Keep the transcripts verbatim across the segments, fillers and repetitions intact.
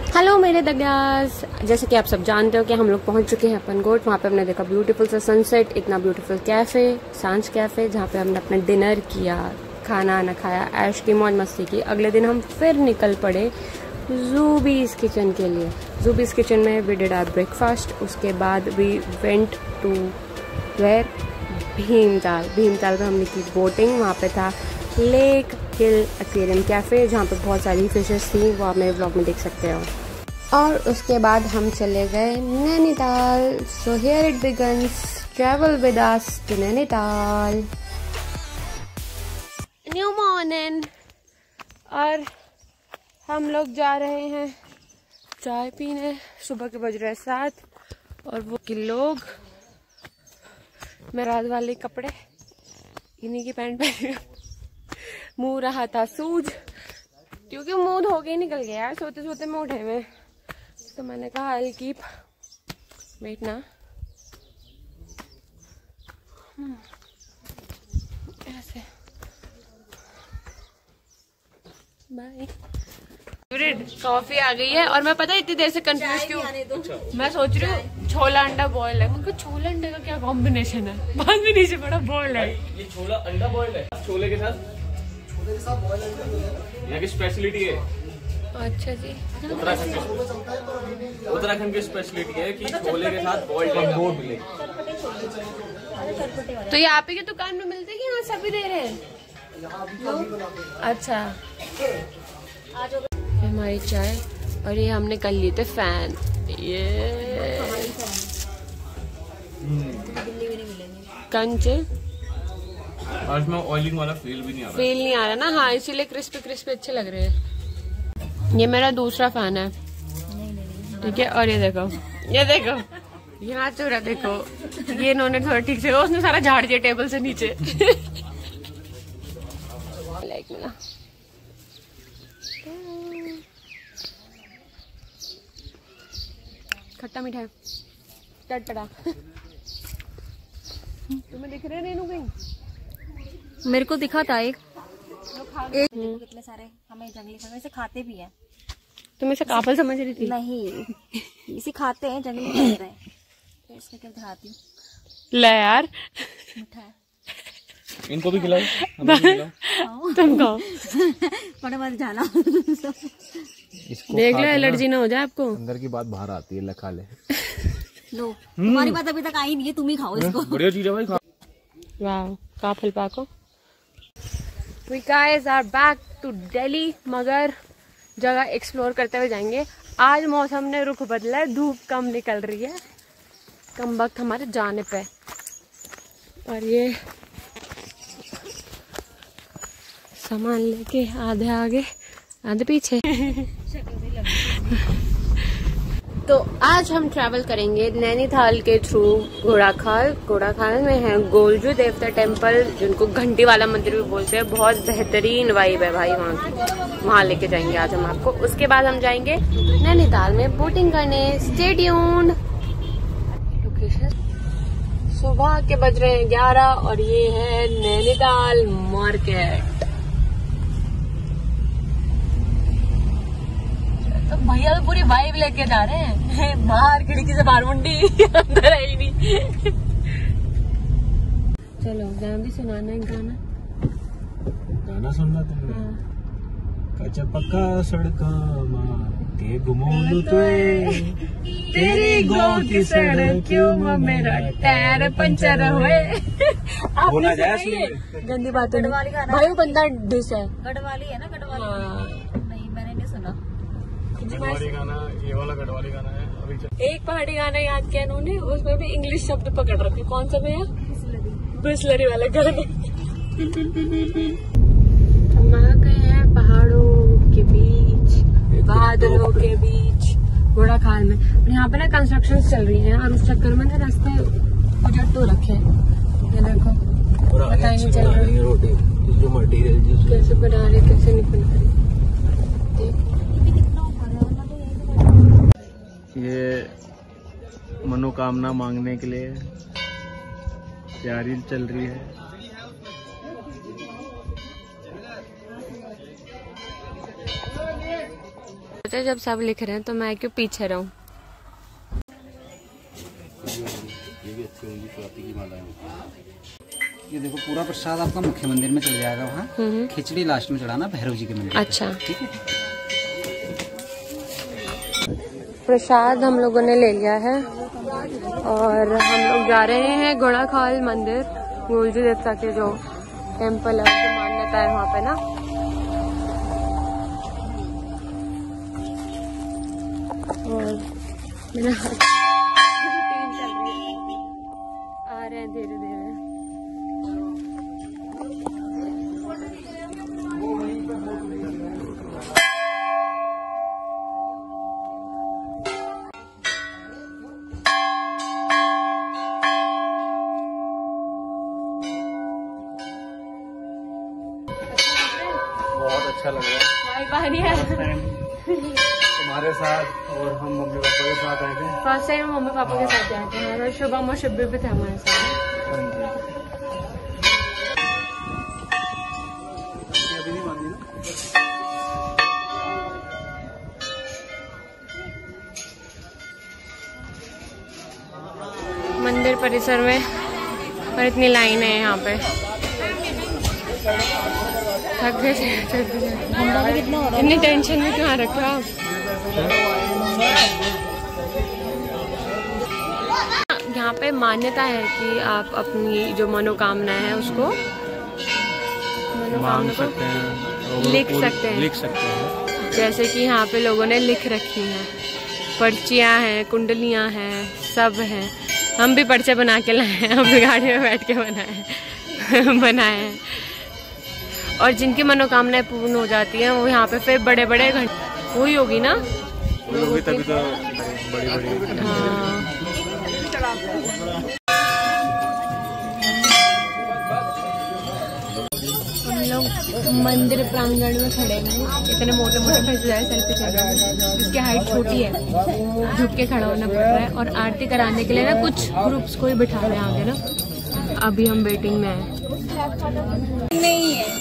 Hello मेरे दगास, जैसे कि आप सब जानते हो कि हम लोग पहुंच चुके हैं अपन गोट। वहाँ पे हमने देखा ब्यूटीफुल सा सनसेट, इतना ब्यूटीफुल कैफ़े, सांझ कैफ़े, जहाँ पे हमने अपने डिनर किया, खाना आना खाया, ऐश की मौज मस्ती की। अगले दिन हम फिर निकल पड़े जूबीज किचन के लिए। जूबीज किचन में वी डिड आवर ब्रेकफास्ट। उसके बाद we went to where Bhimtal. Bhimtal में हमने की बोटिंग। वहाँ पे था लेक हिल एक्वेरियम कैफ़े, जहाँ पे बहुत सारी फिशेस थी, वो आप मेरे ब्लॉग में देख सकते हो। और उसके बाद हम चले गए Nainital. So here it begins, travel with us to Nainital. New morning, और हम लोग जा रहे हैं चाय पीने। सुबह के बज रहे सात, और वो कि लोग मैं रात वाले कपड़े, इन्हीं की पैंट पहन, मुंह रहा था सूज, क्योंकि मुंह धो के निकल गया यार, सोते सोते में उठे हुए। तो मैंने कहा आई कीप वेट ना, ऐसे बाय। कॉफी आ गई है, और मैं पता है इतनी देर से कंफ्यूज क्यों, मैं सोच रही हूँ छोला अंडा बॉयल है। मुझे छोला अंडे का क्या कॉम्बिनेशन है, बाद में नीचे बड़ा बॉयल है। ये छोला अंडा बॉयल है, छोले के साथ, छोले के साथ बॉयल अंडा यहाँ की स्पेशलिटी है। अच्छा जी, उत्तराखंड की उत्तराखंड की स्पेशलिटी है कि छोले के साथ बॉइल्ड अंडा मिले। तो ये आप ही की दुकान में मिलते कि यहाँ सभी दे रहे हैं? अच्छा, हमारी चाय, और ये हमने कर लिए थे फैन। ये कंचे, आज में ऑयलिंग वाला फील भी नहीं आ रहा फील नहीं आ रहा ना, हाँ, इसीलिए क्रिस्पी क्रिस्पी अच्छे लग रहे हैं। ये मेरा दूसरा फैन है, ठीक है। और ये देखो, ये देखो, यहाँ चूरा देखो, ये इन्होंने थोड़ा ठीक से, उसने सारा झाड़ दिया टेबल से नीचे। लाइक मिला खट्टा मीठा चटपटा। तुम्हें दिख रहे नहीं कहीं? मेरे को दिखा था एक, एक कितने सारे हमें जंगली फल में से खाते भी हैं। तुम इसे काफल समझ रही थी? नहीं, इसे खाते हैं, जंगली खाते हैं। तो इसका क्या दिखाती हूँ। ले यार, मीठा है, इनको भी खिलाओ, हमें भी खिलाओ। तुम खाओ, बड़े मत जाना। देख लो एलर्जी ना हो जाए आपको। अंदर की बात बाहर आती है, लखा ले। लो, तुम्हारी बात अभी तक आई नहीं है, तुम ही खाओ इसको। बढ़िया चीज है भाई, खाओ। वाह, काफल पाको। We guys are back to Delhi, मगर जगह एक्सप्लोर करते हुए जाएंगे। आज मौसम ने रुख बदला है, धूप कम निकल रही है, कम वक्त हमारे जाने पे। और ये सामान लेके आधे आगे आधे पीछे। तो आज हम ट्रैवल करेंगे नैनीताल के थ्रू गोराखाल। गोराखाल में है गोलू देवता टेम्पल, जिनको घंटी वाला मंदिर भी बोलते हैं। बहुत बेहतरीन वाइब है भाई वहाँ की, वहाँ लेके जाएंगे आज हम आपको। उसके बाद हम जाएंगे नैनीताल में बोटिंग करने। Stay tuned. लोकेशन सुबह के बज रहे हैं ग्यारह, और ये है नैनीताल मार्केट। तो भैया तो पूरी वाइब लेके जा रहे हैं, बाहर खिड़की से बाहर मुंडी, अंदर आई नहीं। चलो गाना भी सुनाना है, गाना गाना सुनना तुमने? हाँ। कच्चा पक्का सड़का के घुमोलू तुए, तेरी गो की सड़क क्यों मेरा टायर पंचर हुए। बोला जाए सुनिए। गंदी बात है भाई, वो गंदा डिश है। गढ़वाली है ना, गढ़वाली। नहीं, मैंने नहीं सुना। गढ़वाली गाना, ये वाला गढ़वाली गाना है। अभी चल। एक पहाड़ी गाना याद किया इन्होंने, उसमें भी इंग्लिश शब्द पकड़ रखे। कौन सा भैया? बिस्लरी वाला गाना। हम आ गए हैं पहाड़ों के बीच, बादलों के बीच, गोराखाल में। यहाँ पे ना कंस्ट्रक्शन चल रही है, और उस चक्कर में ना रास्ते उजट तो रखे हैं। ये देखो, पता ही नहीं चल रहा कैसे बना रहे, कैसे नहीं बना रहे। ये मनोकामना मांगने के लिए तैयारी चल रही है। पता है जब सब लिख रहे हैं तो मैं क्यों पीछे रहूं। ये भी अच्छी होंगी, स्वाति की माला है। ये देखो पूरा प्रसाद आपका मुख्य मंदिर में चल जाएगा, वहाँ खिचड़ी लास्ट में चढ़ाना भैरव जी के मंदिर। अच्छा ठीक है। प्रसाद हम लोगों ने ले लिया है और हम लोग जा रहे हैं गोराखाल मंदिर, गोलू देवता के जो टेम्पल है, जो मान्यता है वहाँ पे ना। और मेरा आ रहे हैं धीरे धीरे। बहुत अच्छा लग रहा है तुम्हारे साथ, और हम मम्मी पापा के साथ आए थे। फर्स्ट टाइम मम्मी पापा के साथ आए थे और शुभम और शिब्बी भी थे हमारे साथ। अभी नहीं मानी ना। मंदिर परिसर में और इतनी लाइन है यहाँ पे। थक गए इतनी टेंशन में क्यों रखा आप? यहाँ पे मान्यता है कि आप अपनी जो मनोकामना है उसको मनोकामना सकते हैं, लिख सकते हैं लिख सकते हैं जैसे कि यहाँ पे लोगों ने लिख रखी हैं, पर्चियाँ हैं, कुंडलियाँ हैं, सब हैं। हम भी पर्चे बना के लाए हैं, हम भी गाड़ी में बैठ के बनाए बनाए हैं। और जिनकी मनोकामनाएं पूर्ण हो जाती हैं वो यहाँ पे फिर बड़े बड़े घंटे हुई होगी ना, होगी तभी तो बड़ी बड़ी। हाँ। हम लोग मंदिर प्रांगण में खड़े हैं, इतने मोटे मोटे फंस जाए सेल्फी चल रहा है, जिसकी हाइट छोटी है, झुक के खड़ा होना पड़ रहा है। और आरती कराने के लिए ना कुछ ग्रुप्स को ही बिठा रहे हैं आगे ना। अभी हम वेटिंग में हैं। नहीं है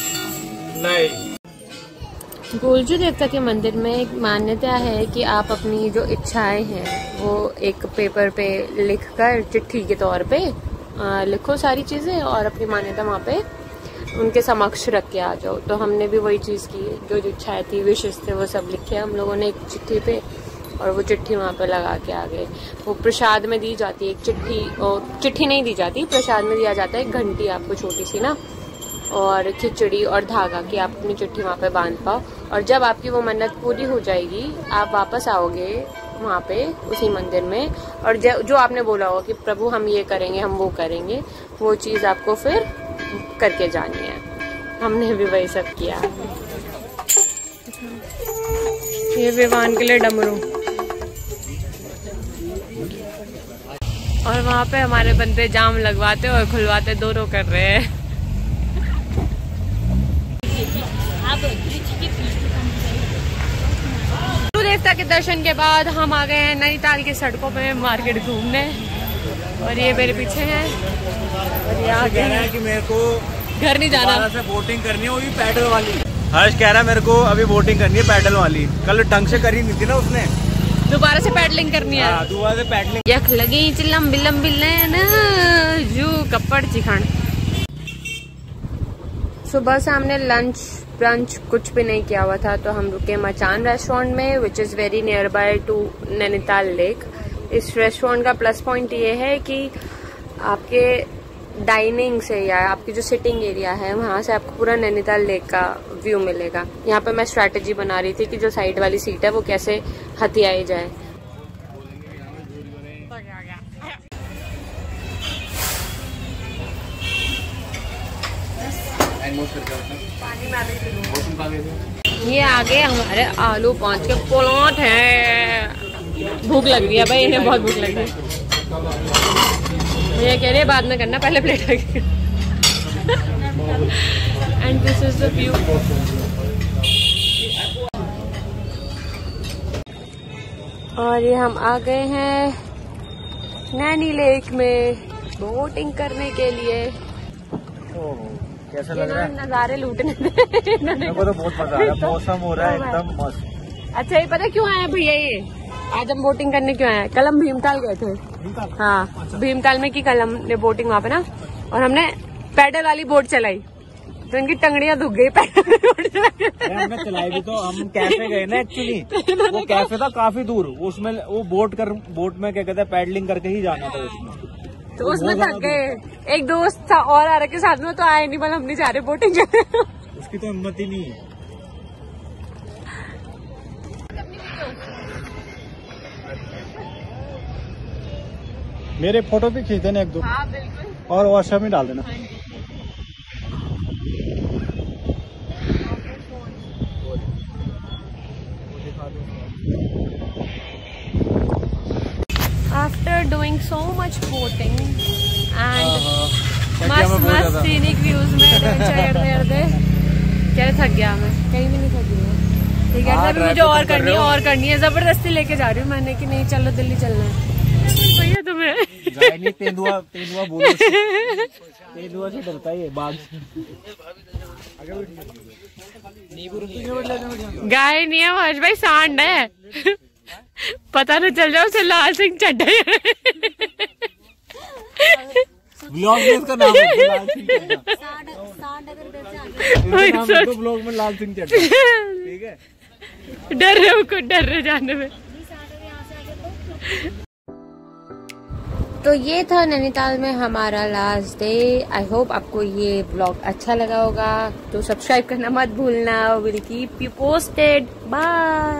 नहीं। गोलू देवता के मंदिर में एक मान्यता है कि आप अपनी जो इच्छाएं हैं वो एक पेपर पे लिखकर चिट्ठी के तौर पे आ, लिखो सारी चीजें और अपनी मान्यता वहाँ पे उनके समक्ष रख के आ जाओ। तो हमने भी वही चीज की, जो जो इच्छाएं थी, विशेष थे, वो सब लिखे हम लोगों ने एक चिट्ठी पे, और वो चिट्ठी वहाँ पे लगा के आ गए। वो प्रसाद में दी जाती है एक चिट्ठी, और चिट्ठी नहीं दी जाती, प्रसाद में दिया जाता है एक घंटी आपको छोटी सी ना, और खिचड़ी और धागा कि आप अपनी चिट्ठी वहाँ पे बांध पाओ। और जब आपकी वो मन्नत पूरी हो जाएगी आप वापस आओगे वहाँ पे उसी मंदिर में, और जो आपने बोला होगा कि प्रभु हम ये करेंगे, हम वो करेंगे, वो चीज़ आपको फिर करके जानी है। हमने भी वही सब किया। ये विवान के लिए डमरू, और वहाँ पे हमारे बंदे जाम लगवाते और खुलवाते दोनों कर रहे हैं। गुरु देवता के दर्शन के बाद हम आ गए हैं नैनीताल की सड़कों पे मार्केट घूमने, और ये मेरे पीछे है, और ये आ गए हैं कि मेरे को घर नहीं जाना, से बोटिंग करनी है, वो भी पैडल वाली। हर्ष कह रहा है मेरे को अभी बोटिंग करनी है पैडल वाली, कल ढंग से करी नहीं थी ना उसने, दोबारा से पैडलिंग करनी है। हाँ, दोबारा से पैडलिंग। यख लगी लंबी लंबी लेन जू कपड़ चिखण। सुबह से हमने लंच ब्रंच कुछ भी नहीं किया हुआ था, तो हम रुके मचान रेस्टोरेंट में, which is very near by to Nainital lake. इस रेस्टोरेंट का प्लस पॉइंट ये है कि आपके डाइनिंग से या आपकी जो सिटिंग एरिया है वहाँ से आपको पूरा नैनीताल लेक का व्यू मिलेगा। यहाँ पे मैं स्ट्रैटेजी बना रही थी कि जो साइड वाली सीट है वो कैसे हथियाई जाए। ये आगे हमारे आलू पहुँच के पलौट है। भूख लग रही है भाई, इन्हें बहुत भूख लग रही है। ये कह रहे हैं बाद में करना, पहले प्लेट रखिए। And this is the view. और ये हम आ गए हैं नैनी लेक में बोटिंग करने के लिए। कैसा लग रहा है? नज़ारे लूटने मेरे को तो बहुत मजा आ रहा है, मौसम हो रहा है एकदम मस्त। अच्छा ये पता क्यों आए भैया ये आज हम बोटिंग करने क्यों आए? कल हम भीमताल गए थे। हाँ भीमताल में की कल हमने बोटिंग वहाँ पे ना, और हमने पैडल वाली बोट चलाई तो इनकी टंगड़ियां दुख गई। पैडल हमने चलाई भी तो हम कैफे गए ना एक्चुअली, वो कैफे था काफी दूर, उसमें वो बोट कर बोट में क्या कहते हैं पैडलिंग करके ही जाना था उसमें, तो उसमें थक गए। एक दोस्त था और आ रहा के साथ में तो आए नहीं, मतलब हम नहीं जा रहे बोटिंग करने। उसकी तो हिम्मत ही नहीं है। मेरे फोटो भी खींच देना एक दो। हाँ बिल्कुल। और व्हाट्सएप में डाल देना। After doing so much boating and मस्त मस्त सीनिक व्यूज में चढ़ते चढ़ते क्या थक गया मैं, कहीं भी नहीं थक गई। ठीक है अभी मुझे और करनी है और करनी है, जबरदस्ती लेके जा रही हूँ मैंने कि नहीं चलो दिल्ली चलना है। भैया तुम्हें तेंदुआ तेंदुआ बोलो, तेंदुआ से डरता है ये बाघ। गाय नहीं है आज भाई, सांड है। पता न चल जाओ उसे लाल सिंह चड्ढा। ब्लॉग में उसका नाम है लाल सिंह चड्ढा। तो ब्लॉग में लाल सिंह चड्ढा। ठीक है डर रहे हो, कुछ डर रहे जाने में। तो ये था नैनीताल में हमारा लास्ट डे। आई होप आपको ये ब्लॉग अच्छा लगा होगा, तो सब्सक्राइब करना मत भूलना। Will keep you posted. Bye.